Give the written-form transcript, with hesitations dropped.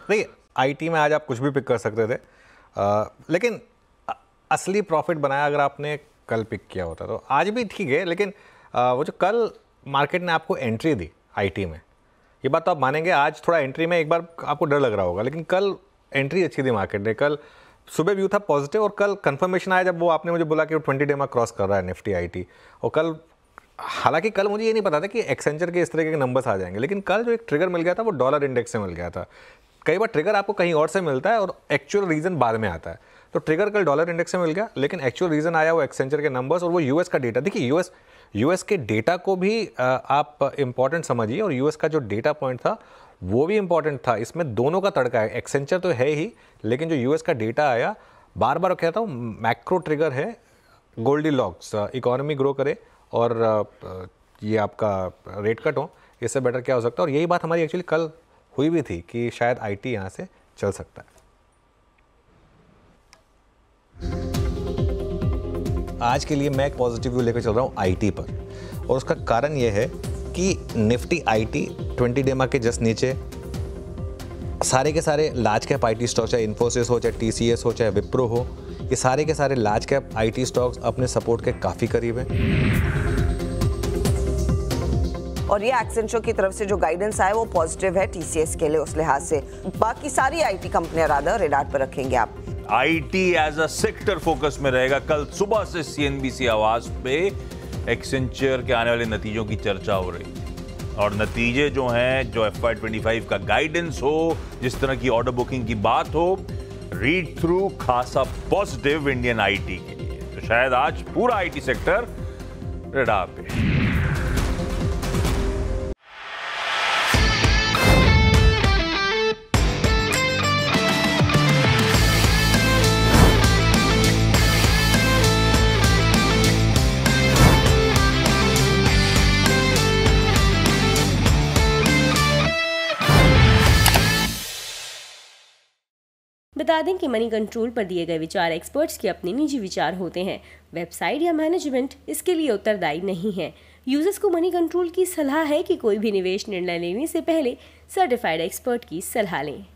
देखिए आईटी में आज आप कुछ भी पिक कर सकते थे, लेकिन असली प्रॉफिट बनाया अगर आपने कल पिक किया होता तो आज भी ठीक है, लेकिन वो जो कल मार्केट ने आपको एंट्री दी आईटी में, ये बात तो आप मानेंगे। आज थोड़ा एंट्री में एक बार आपको डर लग रहा होगा, लेकिन कल एंट्री अच्छी दी मार्केट ने। कल सुबह व्यू था पॉजिटिव और कल कंफर्मेशन आया जब वो आपने मुझे बोला कि वो 20 डे में क्रॉस कर रहा है निफ्टी आईटी। और कल, हालांकि कल मुझे ये नहीं पता था कि एक्सेंचर के इस तरह के नंबर्स आ जाएंगे, लेकिन कल जो एक ट्रिगर मिल गया था वो डॉलर इंडेक्स से मिल गया था। कई बार ट्रिगर आपको कहीं और से मिलता है और एक्चुअल रीज़न बाद में आता है। तो ट्रिगर कल डॉलर इंडेक्स से मिल गया, लेकिन एक्चुअल रीज़न आया वो एक्सेंचर के नंबर्स और वो यूएस का डेटा। देखिए यूएस के डेटा को भी आप इंपॉर्टेंट समझिए, और यूएस का जो डेटा पॉइंट था वो भी इंपॉर्टेंट था। इसमें दोनों का तड़का है, एक्सेंचर तो है ही, लेकिन जो यूएस का डेटा आया, बार बार कहता हूँ मैक्रो ट्रिगर है, गोल्डीलॉक्स, इकोनॉमी ग्रो करे और ये आपका रेट कट हो, इससे बेटर क्या हो सकता है। और यही बात हमारी एक्चुअली कल हुई भी थी कि शायद आईटी यहाँ से चल सकता है। आज के लिए मैं एक पॉजिटिव व्यू लेकर चल रहा हूँ आईटी पर, और उसका कारण ये है कि निफ्टी आईटी 20 डे के जस्ट नीचे सारे के सारे लार्ज कैप आईटी स्टॉक, चाहे इन्फोसिस हो, चाहे टीसीएस हो, चाहे विप्रो हो, ये सारे के सारे लार्ज कैप आईटी स्टॉक्स अपने सपोर्ट के काफ़ी करीब हैं। और ये एक्सेंचर की तरफ से जो गाइडेंस आया वो पॉजिटिव है टीसीएस के लिए, उस लिहाज से बाकी सारी आईटी कंपनियां रादर रेडार पर रखेंगे आप। IT as a sector focus में रहेगा। कल सुबह से सीएनबीसी आवाज पे एक्सेंचर के आने वाले नतीजों की चर्चा हो रही है, और नतीजे जो हैं, जो FY25 का गाइडेंस हो, जिस तरह की ऑर्डर बुकिंग की बात हो, रीड थ्रू खासा पॉजिटिव इंडियन आईटी के लिए। तो शायद आज पूरा आईटी सेक्टर रेडार पे। बता दें कि मनी कंट्रोल पर दिए गए विचार एक्सपर्ट्स के अपने निजी विचार होते हैं। वेबसाइट या मैनेजमेंट इसके लिए उत्तरदायी नहीं है। यूजर्स को मनी कंट्रोल की सलाह है कि कोई भी निवेश निर्णय लेने से पहले सर्टिफाइड एक्सपर्ट की सलाह लें।